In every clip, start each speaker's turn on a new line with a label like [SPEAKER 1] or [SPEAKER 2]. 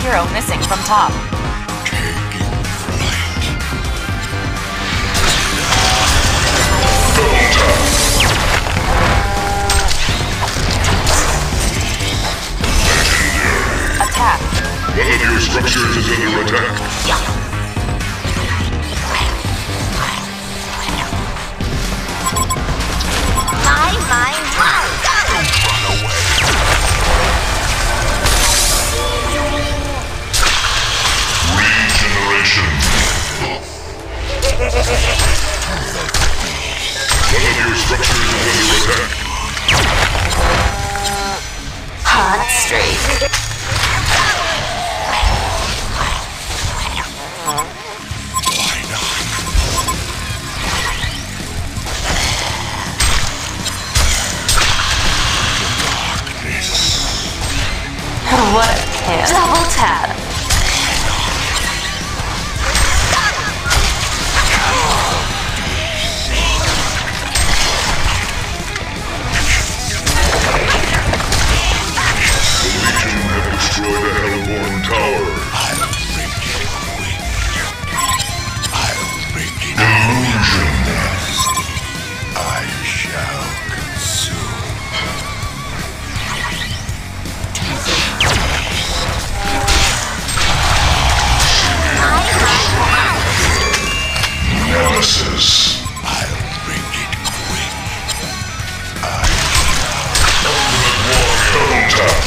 [SPEAKER 1] hero missing from top. Attack.
[SPEAKER 2] One of your structures is under attack. Regeneration. One of your structures is under attack.
[SPEAKER 1] Hot streak. What a can. Double tap.
[SPEAKER 2] The Legion have destroyed a Hellborn tower. Illusion.
[SPEAKER 3] I shall consume.
[SPEAKER 2] Nemesis.
[SPEAKER 3] I'll bring it quick.
[SPEAKER 2] Double tap.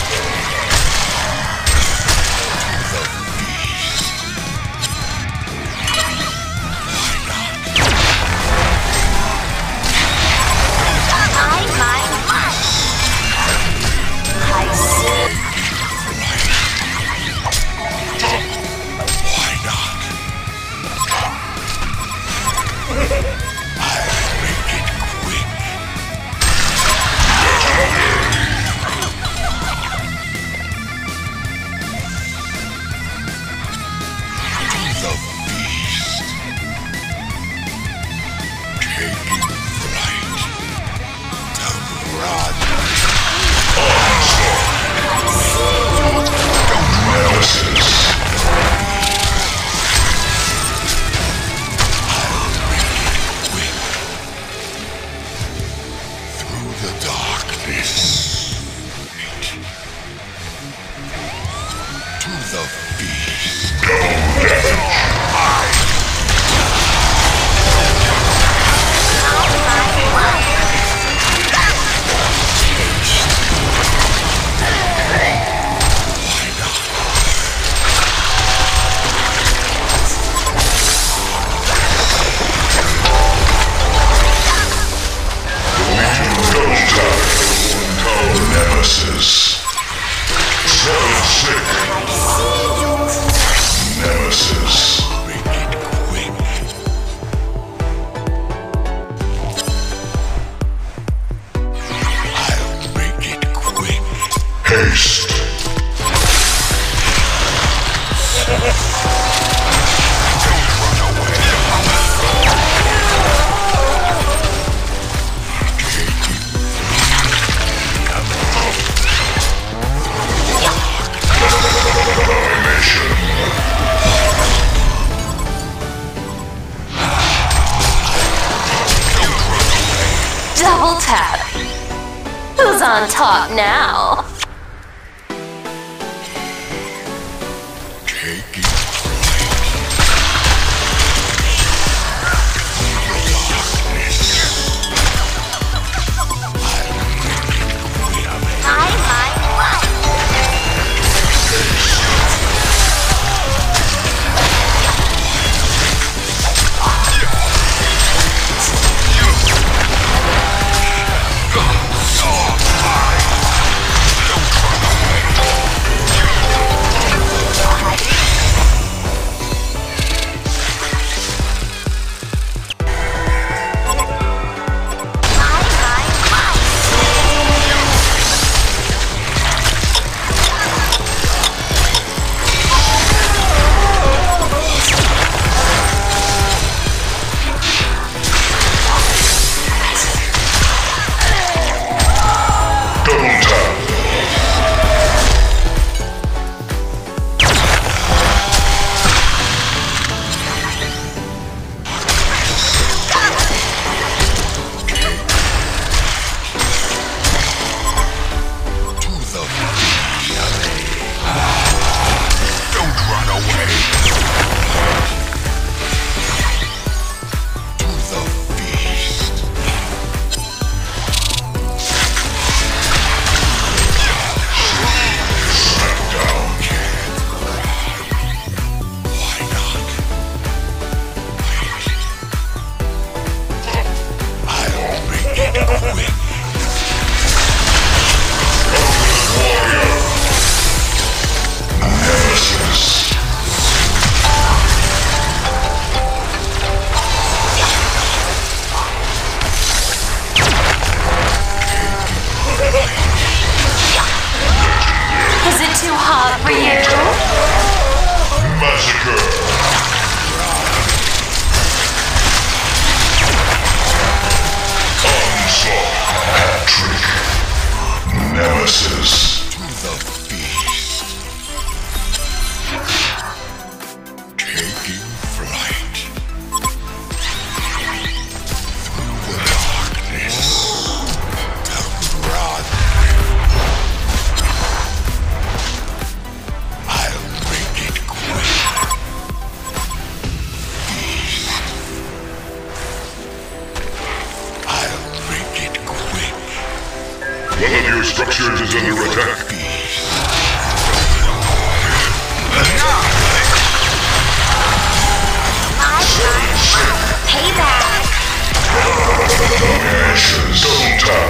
[SPEAKER 1] Double tap. Who's on top now? Is it too hot for you?
[SPEAKER 2] Massacre. Onslaught. Hat-trick. Nemesis.
[SPEAKER 3] To the beast. Taking flight. Through the darkness. To run. I'll make it quick. Beast. I'll make it quick.
[SPEAKER 2] One of your structures is under attack.
[SPEAKER 3] Beast.
[SPEAKER 1] Payback!
[SPEAKER 2] Ashes. Double tap.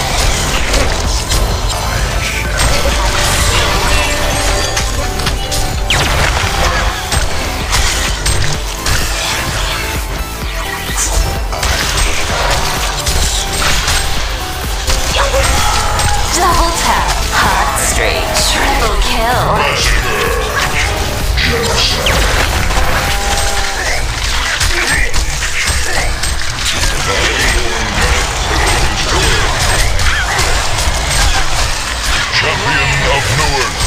[SPEAKER 1] Double tap. Hot streak. Triple kill.
[SPEAKER 2] Massacre. Genocide. Champion of Newark.